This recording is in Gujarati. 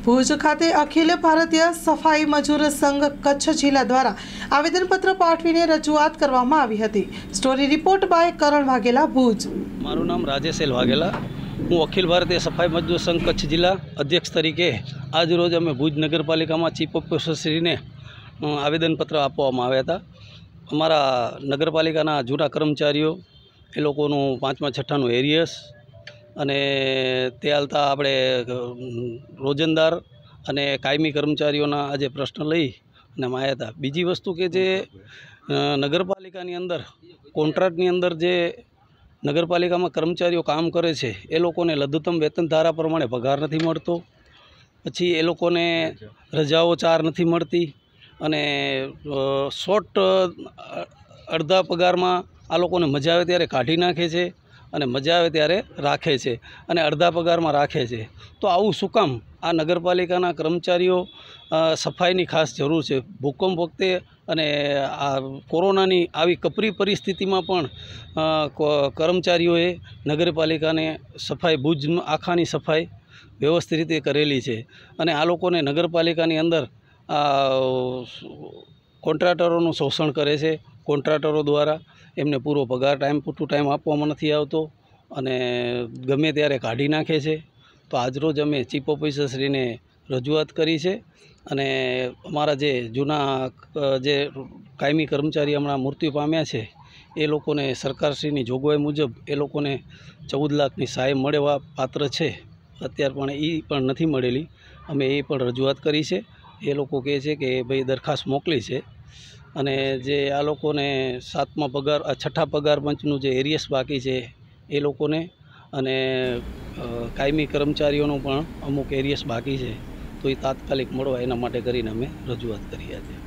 ભુજ ખાતે અખિલ ભારતીય સફાई મજૂર સંઘ કચ્છ જિલ્લા દ્વારા આવેદનપત્ર પાઠવીને રજૂઆત કરવામાં આવી હતી। Story report by Karan Vaghela, Bhuj. મારું નામ રાજેશ એલ વાઘેલા, હું અખિલ ભારતીય સફાઈ મજદૂર સંઘ કચ્છ જિલ્લા અધ્યક્ષ તરીકે આજ રોજ અમે ભુજ નગરપાલિકામાં ચીફ ઓફિસરશ્રીને આવેદનપત્ર આપવામાં આવ્યા હતા। અમારા નગરપાલિકાના જૂના કર્મચારીઓ એ લોકોનું 5મા 6ઠાનું એરિયસ અને તે હાલતા આપણે રોજંદાર અને કાયમી કર્મચારીઓના આજે પ્રશ્ન લઈ અને અમે આવ્યા હતા। બીજી વસ્તુ કે જે નગરપાલિકાની અંદર કોન્ટ્રાક્ટની અંદર જે નગરપાલિકામાં કર્મચારીઓ કામ કરે છે એ લોકોને લઘુત્તમ વેતન ધારા પ્રમાણે પગાર નથી મળતો, પછી એ લોકોને રજાઓ 4 નથી મળતી અને શોર્ટ અડધા પગારમાં આ લોકોને મજા આવે ત્યારે કાઢી નાખે છે અને મજા આવે ત્યારે રાખે છે અને અડધા પગારમાં રાખે છે। તો આવું શું કામ? આ નગરપાલિકાના કર્મચારીઓ સફાઈની ખાસ જરૂર છે। ભૂકંપ વખતે અને આ કોરોનાની આવી કપરી પરિસ્થિતિમાં પણ કર્મચારીઓએ નગરપાલિકાને સફાઈ ભુજ આખાની સફાઈ વ્યવસ્થિત રીતે કરેલી છે અને આ લોકોને નગરપાલિકાની અંદર કોન્ટ્રાક્ટરોનું શોષણ કરે છે। કોન્ટ્રાક્ટરો દ્વારા એમને પૂરો પગાર ટાઈમ ટુ ટાઈમ આપવામાં નથી આવતો અને ગમે ત્યારે કાઢી નાખે છે। તો આજરોજ અમે ચીફ ઓફિસરશ્રીને રજૂઆત કરી છે અને અમારા જે જૂના જે કાયમી કર્મચારી હમણાં મૃત્યુ પામ્યા છે એ લોકોને સરકારશ્રીની જોગવાઈ મુજબ એ લોકોને 14 લાખની સહાય મળવા પાત્ર છે। અત્યારે પણ એ પણ નથી મળેલી, અમે એ પણ રજૂઆત કરી છે। એ લોકો કહે છે કે ભાઈ દરખાસ્ત મોકલી છે અને જે આ લોકોને 7મા પગાર 6ઠા પગાર પંચનું જે એરિયસ બાકી છે એ લોકોને અને કાયમી કર્મચારીઓનું પણ અમુક એરિયસ બાકી છે, તો એ તાત્કાલિક મળવા એના માટે કરીને અમે રજૂઆત કરી છે।